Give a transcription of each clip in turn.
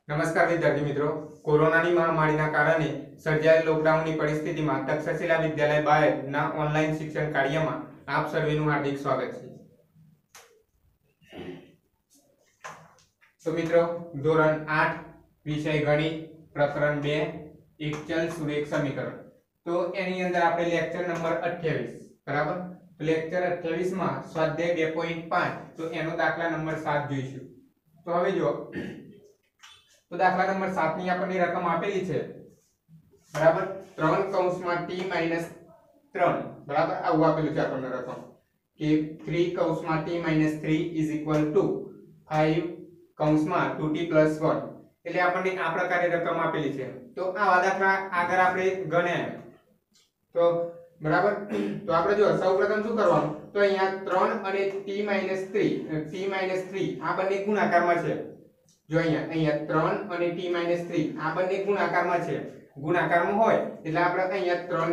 નમસ્કાર વિદ્યાર્થી મિત્રો, કોરોનાની મહામારીના કારણે સર્જાયેલ લોકડાઉનની પરિસ્થિતિમાં તક્ષશિલા વિદ્યાલય બાયડના ઓનલાઈન શિક્ષણ કાર્યમાં આપ સર્વેનું હાર્દિક સ્વાગત છે. તો મિત્રો, ધોરણ 8 વિષય ગણિત પ્રકરણ 2 એક ચલ સુરેખ સમીકરણ. તો એની અંદર આપણે લેક્ચર નંબર 28 બરાબર. લેક્ચર 28 માં સ્વાધ્યાય 2.5 તો એનો દાખલા નંબર 7 જોઈશું. તો હવે જો, તો દાખલા નંબર 7 ની આપણને રકમ આપેલી છે બરાબર, 3 કૌંસમાં t - 3 બરાબર. આવું આપેલું છે આપણને રકમ કે 3 કૌંસમાં t - 3 = 5 કૌંસમાં 2t + 1. એટલે આપણને આ પ્રકારે રકમ આપેલી છે. તો આવા દાખલા આગળ આપણે ગણ્યા તો બરાબર. તો આપણે જો સૌપ્રથમ શું કરવાનું, તો અહીંયા 3 અને t - 3 આ બંને ગુણાકારમાં છે. જો અહીંયા 3 અને t - 3 આ બંને ગુણાકારમાં છે. ગુણાકારમાં હોય એટલે આપણે અહીંયા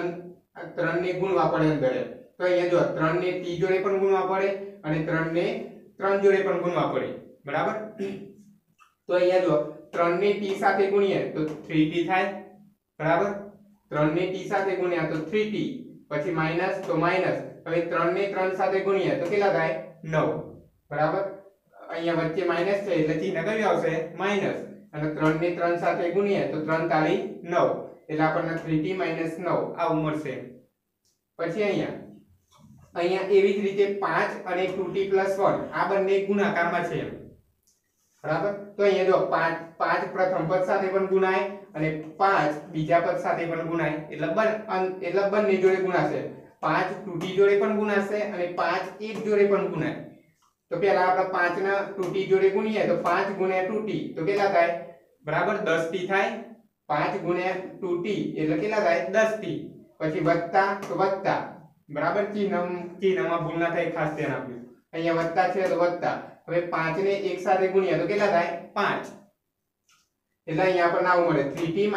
3 ને ગુણવા પડે અંદર. તો અહીંયા જો 3 ને t જોડે પણ ગુણવા પડે અને 3 ને 3 જોડે પણ ગુણવા પડે બરાબર. તો અહીંયા જો 3 ને t સાથે ગુણીએ તો 3t થાય બરાબર. 3 ને t સાથે ગુણ્યા તો 3t, પછી માઈનસ તો માઈનસ. હવે 3 ને 3 સાથે ગુણીએ તો કેટલા થાય? 9 બરાબર. અહીંયા વચ્ચે માઈનસ છે એટલે ચિહ્ન કયું આવશે? માઈનસ. અને 3 ને 3 સાથે ગુણીએ તો 3 તાળી 9 એટલે આપણને 3t - 9 આવું મળશે. પછી અહીંયા એવી જ રીતે 5 અને 2t + 1 આ બંને ગુણાકારમાં છે બરાબર. તો અહીંયા જો 5 પ્રથમ પદ સાથે પણ ગુણાય અને 5 બીજા પદ સાથે પણ ગુણાય એટલે બંને જોડે ગુણાશે. 5 2t જોડે પણ ગુણાશે અને 5 એક જોડે પણ ગુણાય. તો પહેલા આપણે 5 ના 2t જોડે ગુણીએ તો 5 * 2t તો કેટલા થાય? બરાબર 10t થાય. 5 * 2t એટલે કેટલા થાય? 10t. પછી વત્તા તો વત્તા બરાબર. ચિહ્નમાં ભૂલ ના થાય, ખાસ ધ્યાન આપજો. અહીંયા વત્તા છે તો વત્તા. હવે 5 ને 1 સાથે ગુણીએ તો કેટલા થાય? 5. એટલે અહીંયા આપણને આવું મળે 3t -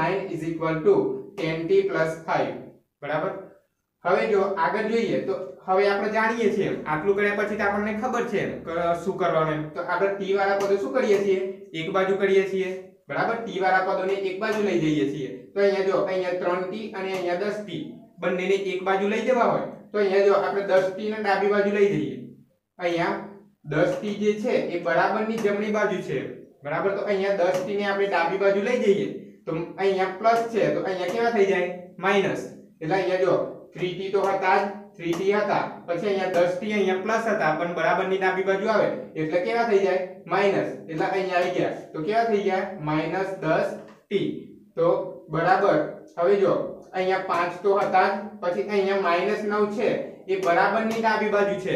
9 = 10t + 5 બરાબર. હવે જો આગળ જોઈએ તો હવે આપણે જાણીએ છીએ, આટલું કર્યા પછી તો આપણને ખબર છે શું કરવાનું. તો આપણે t વાળા પદો શું કરીએ છીએ? એક બાજુ કરીએ છીએ બરાબર. t વાળા પદોને એક બાજુ લઈ જઈએ છીએ. તો અહીંયા જો અહીંયા 3t અને અહીંયા 10t બંનેને એક બાજુ લઈ જવા હોય તો અહીંયા જો આપણે 10t ને ડાબી બાજુ લઈ જઈએ. અહીંયા 10t જે છે એ બરાબરની જમણી બાજુ છે બરાબર. તો અહીંયા 10t ને આપણે ડાબી બાજુ લઈ જઈએ તો અહીંયા પ્લસ છે તો અહીંયા કેવા થઈ જાય? માઈનસ. એટલે અહીંયા જો 3t તો હતા જ, 3t હતા, પછી અહીંયા 10t અહીંયા પ્લસ હતા પણ બરાબરની ડાબી બાજુ આવે એટલે કેવા થઈ જાય? માઈનસ. એટલે અહીંયા આવી ગયા તો કેવા થઈ ગયા? -10t. તો બરાબર. હવે જો અહીંયા 5 તો હતા જ, પછી અહીંયા -9 છે એ બરાબરની ડાબી બાજુ છે.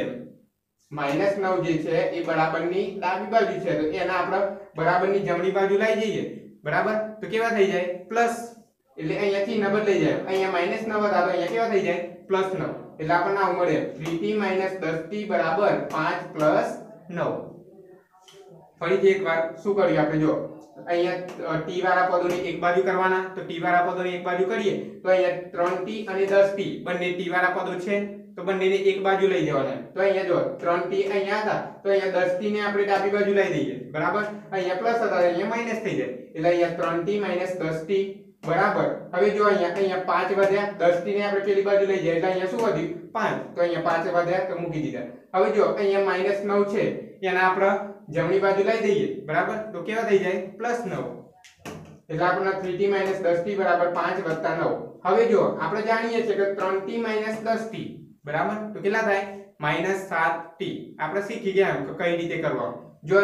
-9 જે છે એ બરાબરની ડાબી બાજુ છે તો એના આપણે બરાબરની જમણી બાજુ લઈ જઈએ બરાબર. તો કેવા થઈ જાય? પ્લસ. એટલે અહીંયા ચિહ્ન બદલાઈ જાય. અહીંયા -9 હતા તો અહીંયા કેવા થઈ જાય? +9. એટલે આપણને આવું મળે 3t - 10t = 5 + 9. ફરીથી એકવાર શું કર્યું આપણે જો અહીંયા t વાળા પદોને એક બાજુ કરવાના. તો t વાળા પદોને એક બાજુ કરીએ તો અહીંયા 3t અને 10t બંને t વાળા પદો છે તો બંનેને એક બાજુ લઈ જવાના. તો અહીંયા જો 3t અહીંયા હતા તો અહીંયા 10t ને આપણે ડાબી બાજુ લઈ દઈએ બરાબર. અહીંયા પ્લસ હતા અહીંયા માઈનસ થઈ જાય એટલે અહીંયા 3t - 10t બરાબર. હવે જો અહીંયા 5 વધ્યા, 10t ને આપણે પેલી બાજુ લઈ જાય એટલે અહીંયા શું વધ્યું? 5. તો અહીંયા 5 વધ્યા તો મૂકી દીધા. હવે જો અહીંયા -9 છે એને આપણે જમણી બાજુ લઈ દઈએ બરાબર. તો કેવા થઈ જાય? +9. એટલે આપણને 3t - 10t = 5 + 9. હવે જો આપણે જાણીએ છીએ કે 3t - 10t બરાબર તો કેટલા થાય? -7t. આપણે શીખી ગયા કે કઈ રીતે કરવાનું. જો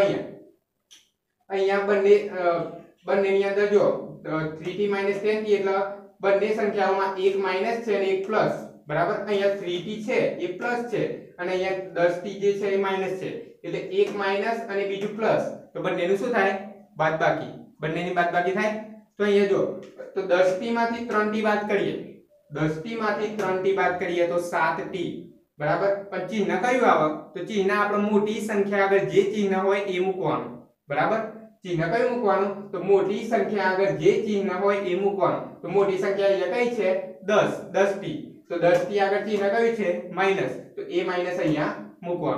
અહીંયા બંનેની અંદર જો 3t - 10t એટલે બંને સંખ્યાઓમાં એક માઈનસ છે અને એક પ્લસ બરાબર. અહીંયા 3t છે એ પ્લસ છે અને અહીંયા 10t જે છે એ માઈનસ છે એટલે એક માઈનસ અને બીજું પ્લસ. તો બંનેનું શું થાય? બાદબાકી. બંનેની બાદબાકી થાય. તો અહીંયા જો તો 10t માંથી 3t બાદ કરીએ, 10t માંથી 3t બાદ કરીએ તો 7t બરાબર. પણ ચિહ્ન કયું આવે? તો ચિહ્ન આપણે મોટી સંખ્યા આગળ જે ચિહ્ન હોય એ મૂકવાનું બરાબર. ચિહ્ન કયું મૂકવાનું? તો મોટી સંખ્યા આગળ જે ચિહ્ન હોય એ મૂકવાનું. તો મોટી સંખ્યા અહીંયા કઈ છે? 10t. તો 10t આગળ ચિહ્ન કયું છે? માઈનસ. તો એ માઈનસ અહીંયા મૂકવાનું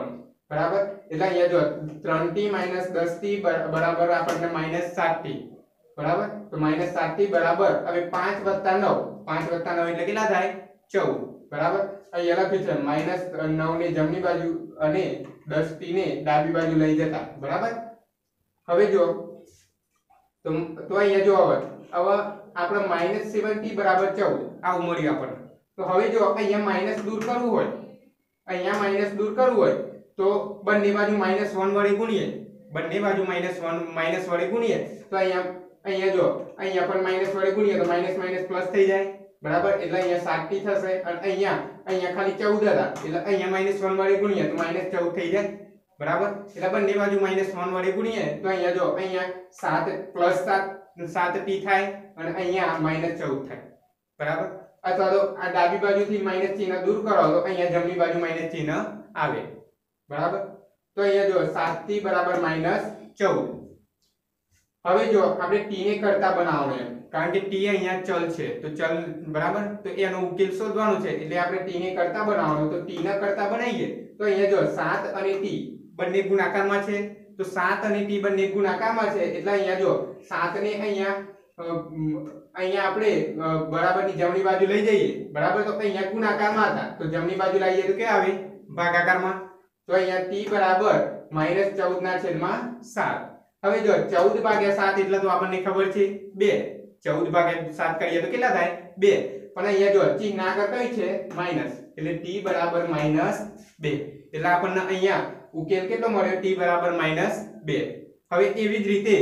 બરાબર એટલે અહીંયા જો 3t - 10t બરાબર આપણને -7t બરાબર તો -7t બરાબર હવે 5 + 9 5 + 9 એટલે કેટલા થાય 14 બરાબર અહીંયા લખ્યું છે -9 ને જમણી બાજુ અને 10t ને ડાબી બાજુ લઈ જતા બરાબર હવે જો તો અહીંયા જો હવે આપણે -7t બરાબર 14 આ મળ્યું આપણને તો હવે જો અહીંયા માઈનસ દૂર કરવું હોય અહીંયા માઈનસ દૂર કરવું હોય તો બંને બાજુ -1 વડે ગુણીએ બંને બાજુ -1 વડે ગુણીએ તો અહીંયા જો અહીંયા પણ માઈનસ વડે ગુણીએ તો માઈનસ માઈનસ પ્લસ થઈ જાય બરાબર એટલે અહીંયા 7t થશે અને અહીંયા ખાલી 14 હતા એટલે અહીંયા -1 વડે ગુણીએ તો -14 થઈ જાય બરાબર એટલે બંને બાજુ -1 વડે ગુણીએ તો અહીંયા જો અહીંયા 7 + 7t થાય અને અહીંયા -14 થાય બરાબર અથવા તો આ ડાબી બાજુથી માઈનસ ચિહ્ન દૂર કરો તો અહીંયા જમણી બાજુ માઈનસ ચિહ્ન આવે બરાબર તો અહીંયા જો 7t બરાબર -14 હવે જો આપણે t ને કરતા બનાવવાનો છે કારણ કે t અહીંયા ચલ છે તો ચલ બરાબર તો એનો ઉકેલ શોધવાનો છે એટલે આપણે t ને કરતા બનાવવાનો તો t ના કરતા બનાવીએ તો અહીંયા જો 7 અને t બંને ગુણાકારમાં છે તો 7 અને t બંને ગુણાકારમાં છે એટલે અહીંયા જો 7 ને અહીંયા આપણે બરાબરની જમણી બાજુ લઈ જઈએ બરાબર તો અહીંયા ગુણાકારમાં હતા તો જમણી બાજુ લઈએ તો કે આવે ભાગાકારમાં તો અહીંયા t બરાબર -14/7 હવે જો 14/7 એટલે તો આપણને ખબર છે 2 14/7 કરીએ તો કેટલા થાય 2 પણ અહીંયા જો ચિહ્ન આગળ કઈ છે માઈનસ એટલે t બરાબર -2 એટલે આપણને અહીંયા ઉકેલ કેટલો મળ્યો t બરાબર -2 હવે એવી જ રીતે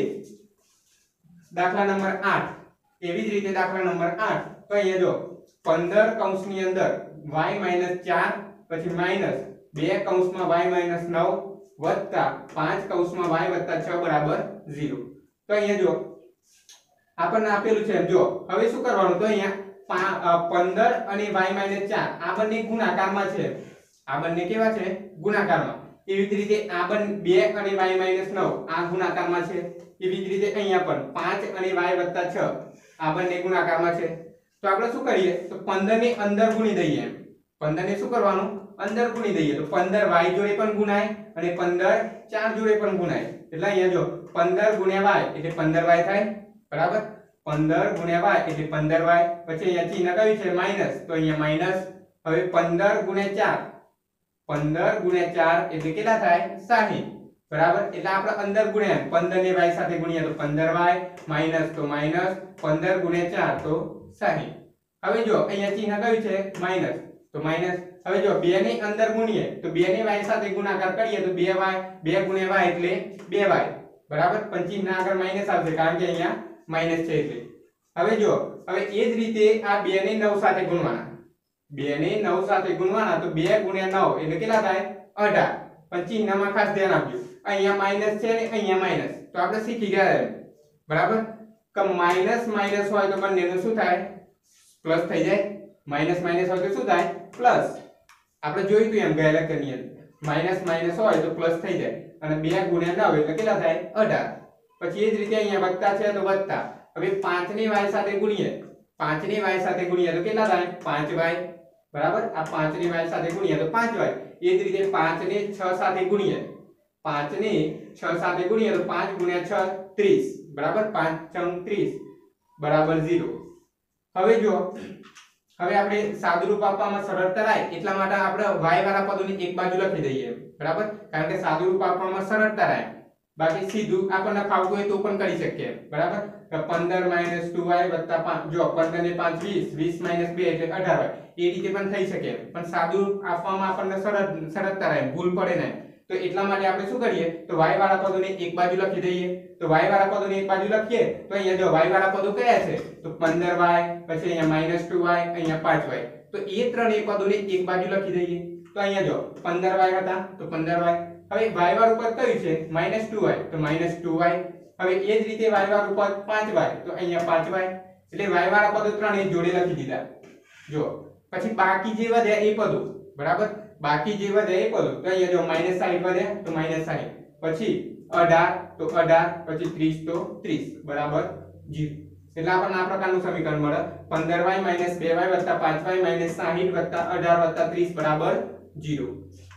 દાખલા નંબર 8 એવી જ રીતે દાખલા નંબર 8 તો અહીંયા જો 15 કૌંસની અંદર y - 4 પછી માઈનસ 2 કૌંસમાં y - 9 વત્તા 5 કૌંસમાં y વત્તા 6 બરાબર 0 તો અહીંયા જો આપણને આપેલું છે જો હવે શું કરવાનું તો અહીંયા 15 અને y - 4 આ બંને ગુણાકારમાં છે આ બંને કેવા છે ગુણાકારમાં એવી જ રીતે આ બંને 2 અને y - 9 આ ગુણાકારમાં છે એવી જ રીતે અહીંયા પણ 5 અને y વત્તા 6 આ બંને ગુણાકારમાં છે તો આપણે શું કરીએ તો 15 ને અંદર ગુણી દઈએ 15 ને શું કરવાનું અંદર ગુણી દઈએ તો 15 y જોડે પણ ગુણાય અને 15 4 જોડે પણ ગુણાય એટલે અહીંયા જો 15 ગુણ્યા y એટલે 15y થાય બરાબર 15 ગુણ્યા y એટલે 15y પછી અહીંયા ચિહ્ન કયું છે માઈનસ તો અહીંયા માઈનસ હવે 15 ગુણ્યા 4 એટલે કેટલા થાય 60 બરાબર એટલે આપણે અંદર ગુણ્યા 15 ને y સાથે ગુણ્યા તો 15y માઈનસ તો માઈનસ 15 ગુણ્યા 4 તો 60 હવે જો અહીંયા ચિહ્ન કયું છે માઈનસ તો માઈનસ હવે જો 2 ની અંદર ગુણીએ તો 2 ને y સાથે ગુણાકાર કરીએ તો 2 ગુણ્યા y એટલે 2y બરાબર પણ ચિહ્ન આગળ માઈનસ આવશે કારણ કે અહીંયા માઈનસ છે એટલે હવે જો હવે એ જ રીતે આ 2 ને 9 સાથે ગુણવાના 2 ને 9 સાથે ગુણવાના તો 2 ગુણ્યા 9 એટલે કેટલા થાય 18 પણ ચિહ્નમાં ખાસ ધ્યાન આપજો અહીંયા માઈનસ છે ને અહીંયા માઈનસ તો આપણે શીખી ગયા બરાબર કે માઈનસ માઈનસ હોય તો બંનેનું શું થાય પ્લસ થઈ જાય માઈનસ માઈનસ હોય તો શું થાય પ્લસ આપણે જોયું તું એમ ગયા લેક્ચરની અંદર માઈનસ માઈનસ હોય તો પ્લસ થઈ જાય અને 2 ગુણ્યા 9 એટલે કેટલા થાય 18 પછી એ જ રીતે અહીંયા વત્તા છે તો વત્તા હવે 5 ને y સાથે ગુણીએ 5 ને y સાથે ગુણીએ તો કેટલા થાય 5y બરાબર આ 5 ને y સાથે ગુણીએ તો 5y એ જ રીતે 5 ને 6 સાથે ગુણીએ 5 ને 6 સાથે ગુણીએ તો 5 ગુણ્યા 6 30 બરાબર 5 × 30 બરાબર 0 હવે જો હવે આપણે સાદુરૂપ આપવામાં સરળતા રહે એટલા માટે આપણે y વાળા પદોની એક બાજુ લખી દઈએ બરાબર કારણ કે સાદુરૂપ આપવામાં સરળતા રહે બાકી સીધું આપણને ફાવતું હોય તો પણ કરી શકીએ બરાબર 15 - 2y + 5 જો 15 ને 5 20 20 - 2 એટલે 18y એ રીતે પણ થઈ શકે પણ સાદુરૂપ આપવામાં આપણને સરળતા રહે ભૂલ પડે નહીં તો એટલા માટે આપણે શું કરીએ તો y વાળા પદોને એક બાજુ લખી દઈએ તો y વાળા પદોને એક બાજુ લખીએ તો અહીંયા જો y વાળા પદો કયા છે તો 15y પછી અહીંયા -2y અહીંયા 5y તો એ ત્રણેય પદોને એક બાજુ લખી દઈએ તો અહીંયા જો 15y હતા તો 15y હવે y વાળું પદ કયું છે -2y તો -2y હવે એ જ રીતે y વાળું પદ 5y તો અહીંયા 5y એટલે y વાળા પદો ત્રણેય જોડે લખી દીધા જો પછી બાકી જે વધ્યા એ પદો બરાબર બાકી જે વધે એ પદો તો અહીંયા જો -60 વધ્યા તો -60 પછી 18 તો 18 પછી 30 તો 30 બરાબર 0 એટલે આપણને આ પ્રકારનું સમીકરણ મળે 15y - 2y + 5y - 60 + 18 + 30 બરાબર 0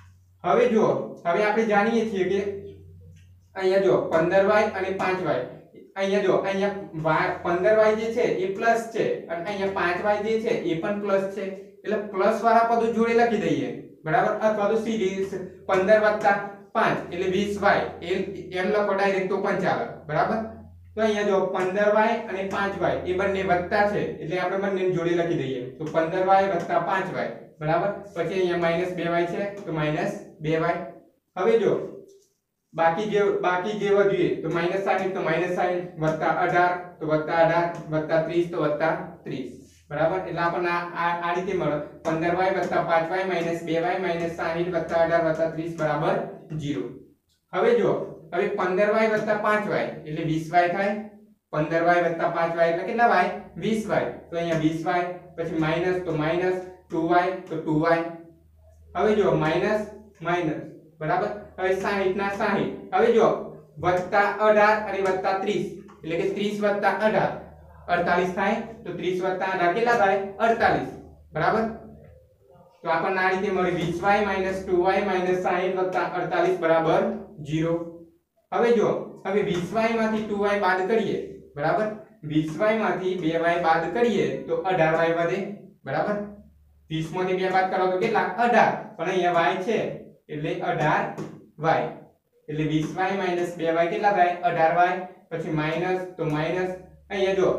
હવે જો હવે આપણે જાણીએ છીએ કે અહીંયા જો 15y અને 5y, અહીંયા જો અહીંયા 15y જે છે એ પ્લસ છે અને અહીંયા 5y જે છે એ પણ પ્લસ છે, એટલે પ્લસ વાળા પદો જોડે લખી દઈએ, બરાબર. અથવા તો સીધી 15 + 5 એટલે 20y એમ લખો ડાયરેક્ટ તો પણ ચાલે, બરાબર. તો અહીંયા જો 15y અને 5y એ બંને વત્તા છે એટલે આપણે બંને જોડે લખી દઈએ, તો 15y + 5y, બરાબર. પછી અહીંયા -2y છે તો -2y. હવે જો બાકી જે વધ્યું તો -60 તો -60 +18 તો +18 +30 તો +30, બરાબર. એટલે આપણને આ રીતે મળે 15y + 5y -2y -60 +18 + 30 = 0. હવે જો હવે 15y + 5y એટલે 20y થાય, 15y + 5y એટલે કેટલા y? 20y. તો અહીંયા 20y, પછી માઈનસ તો માઈનસ, 2y તો 2y. હવે જો માઈનસ માઈનસ, બરાબર. હવે 60 ના 60, હવે જો +18 અને +30 એટલે કે 30 + 18 48 થાય, તો 30 + 18 કેટલા થાય? 48, બરાબર. તો આપણને આ રીતે મળી 20y - 2y - 60 + 48 = 0. હવે જો હવે 20y માંથી 2y બાદ કરીએ, બરાબર. 20y માંથી 2y બાદ કરીએ તો 18y વધે, બરાબર. 20 માંથી 2 બાદ કરો તો કેટલા? 18, પણ અહીંયા y છે એટલે 18y, એટલે 20y - 2y કેટલા થાય? 18y. પછી માઈનસ તો માઈનસ, અહીંયા જો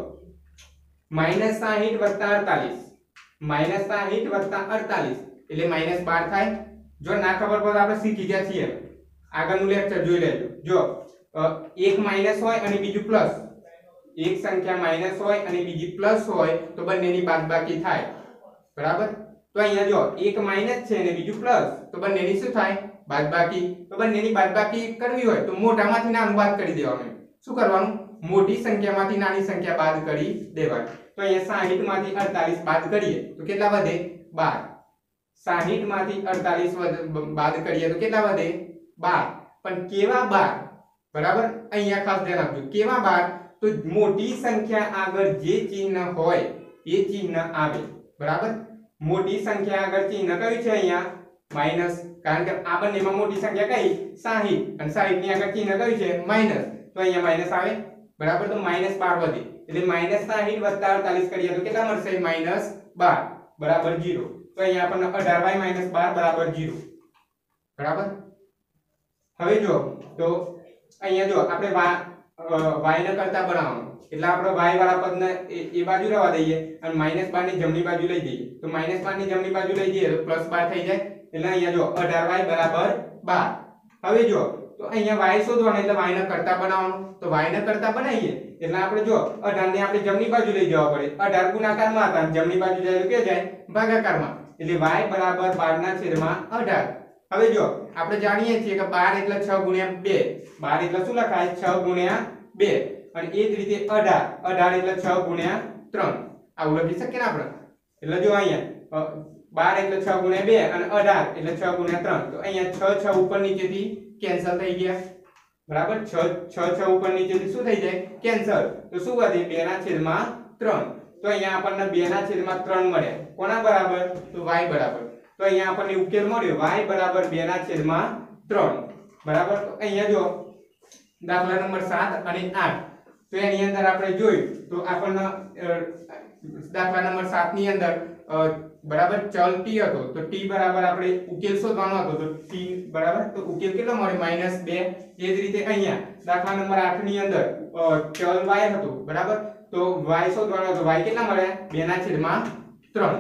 -60 + 48 -60 + 48 એટલે -12 થાય. જો ના ખબર પડે આપણે શીખી ગયા છીએ, આગળનું લેક્ચર જોઈ લેજો. જો એક માઈનસ હોય અને બીજું પ્લસ, એક સંખ્યા માઈનસ હોય અને બીજી પ્લસ હોય તો બંનેની બાદબાકી થાય, બરાબર. તો અહીંયા જો એક માઈનસ છે અને બીજું પ્લસ, તો બંનેની શું થાય? બાદબાકી. તો બંનેની બાદબાકી કરવી હોય તો મોટામાંથી નાનું બાદ કરી દેવાનું. શું કરવાનું? મોટી સંખ્યામાંથી નાની સંખ્યા બાદ કરી દેવાની. તો અહીંયા 60 માંથી 48 બાદ કરીએ તો કેટલા વધે? 12. 60 માંથી 48 બાદ કરીએ તો કેટલા વધે? 12. પણ કેવા 12? બરાબર. અહીંયા ખાસ ધ્યાન આપજો, કેવા 12? તો મોટી સંખ્યા આગળ જે ચિહ્ન હોય એ ચિહ્ન આવે, બરાબર. મોટી સંખ્યા આગળ ચિહ્ન કયું છે? અહીંયા માઈનસ, કારણ કે આ બંનેમાં મોટી સંખ્યા કઈ? 60, અને 60 ની આગળ ચિહ્ન કયું છે? માઈનસ. તો અહીંયા માઈનસ આવે, બરાબર. તો -12 વધે, એટલે -60 + 48 કરીએ તો કેટલા મળશે? -12 બરાબર 0. તો અહીંયા આપણને 18y - 12 = 0, બરાબર. હવે જો તો અહીંયા જો આપણે y ને કરતા બનાવવાનું, એટલે આપણે y વાળા પદને એ બાજુ રહેવા દઈએ અને -12 ની જમણી બાજુ લઈ જઈએ. તો -12 ની જમણી બાજુ લઈ જઈએ તો +12 થઈ જાય, એટલે અહીંયા જો 18y = 12. હવે જો તો અહીંયા y શોધવાનું, એટલે y ને કરતા બનાવવાનું. તો y ને કરતા બનાવીએ એટલે આપણે જો 18 ને આપણે જમણી બાજુ લઈ જવા પડે. 18 ગુણાકારમાં હતા, જમણી બાજુ જાય તો કે જાય ભાગાકારમાં, એટલે y = 12/18. હવે જો આપણે જાણીએ છીએ કે 12 એટલે 6 × 2, 12 એટલે શું લખાય? 6 × 2. અને એ જ રીતે 18 એટલે 6 × 3, આવું લખી શકીએ ને આપણે. એટલે જો અહીંયા 12 એટલે 6 × 2 અને 18 એટલે 6 × 3, તો અહીંયા 6 6 ઉપર નીચેથી કેન્સલ થઈ ગયા, બરાબર. 6 6 ઉપર નીચેથી શું થઈ જાય? કેન્સલ. તો શું વધે? 2/3. તો અહીંયા આપણને 2/3 મળ્યા. કોના બરાબર? તો y બરાબર. તો અહીંયા આપણને ઉકેલ મળ્યો y = 2/3, બરાબર. તો અહીંયા જો દાખલા નંબર 7 અને 8, તો એની અંદર આપણે જોયું તો આપણને દાખલા નંબર 7 ની અંદર બરાબર ચલ t હતો, તો t બરાબર આપણે ઉકેલ શોધવાનો હતો, તો t બરાબર તો ઉકેલ કેટલો મળ્યો? -2. એ જ રીતે અહીંયા દાખલા નંબર 8 ની અંદર ચલ y હતું, બરાબર. તો y શોધવાનો હતો, y કેટલા મળ્યા? 2/3.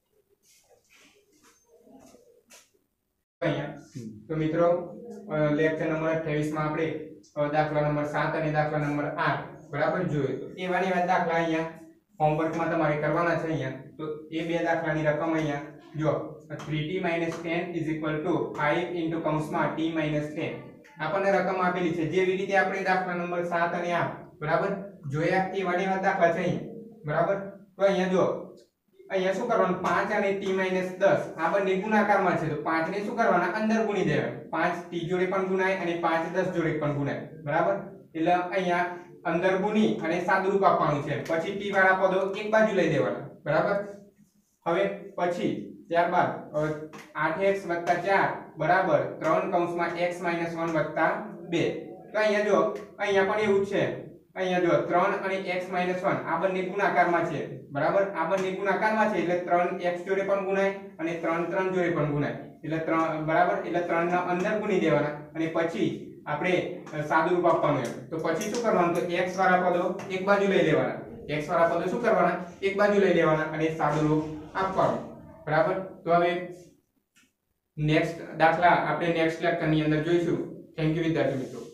અહીંયા તો મિત્રો લેક્ચર નંબર 28 માં આપણે દાખલા નંબર 7 અને દાખલા નંબર 8 બરાબર જોયું. તો એવાની વાત દાખલા અહીંયા હોમવર્કમાં તમારે કરવાના છે. અહીંયા તો એ બે દાખલાની રકમ અહીંયા જો 3t - 10 = 5 કૌંસમાં t - 10 આપણને રકમ આપેલી છે. જેવી રીતે આપણે દાખલા નંબર 7 અને 8 બરાબર જોયા એવાની વાત દાખલા છે અહીંયા, બરાબર. તો અહીંયા જો અહીંયા શું કરવાનું? 5 અને t - 10 આ બંને ગુણાકારમાં છે, તો 5 ને શું કરવાના? અંદર ગુણી દેવાના. 5 t જોડે પણ ગુણાય અને 5 10 જોડે પણ ગુણાય, બરાબર. એટલે અહીંયા અંદર ગુણી અને સાદુરૂપ આપવાનું છે. પછી t વાળા પદો એક બાજુ લઈ દેવાના, બરાબર. હવે પછી ત્યારબાદ 8x + 4 બરાબર 3 કૌંસમાં x - 1 + 2 તો અહીંયા જો અહીંયા પણ એવું જ છે અહીંયા જો 3 અને x - 1 આ બંને ગુણાકારમાં છે બરાબર આ બંને ગુણાકારમાં છે એટલે 3x જોડે પણ ગુણાય અને 3 3 જોડે પણ ગુણાય એટલે 3 બરાબર એટલે 3 ના અંદર ગુણી દેવાના અને પછી આપણે સાદુરૂપ આપવાનું એમ તો પછી શું કરવાનું તો x વાળા પદો એક બાજુ લઈ લેવાના x વાળા પદો શું કરવાના એક બાજુ લઈ લેવાના અને સાદુરૂપ આપવાનું બરાબર તો હવે નેક્સ્ટ દાખલા આપણે નેક્સ્ટ લેક્ચરની અંદર જોઈશું થેન્ક યુ વિદ્યાર્થી મિત્રો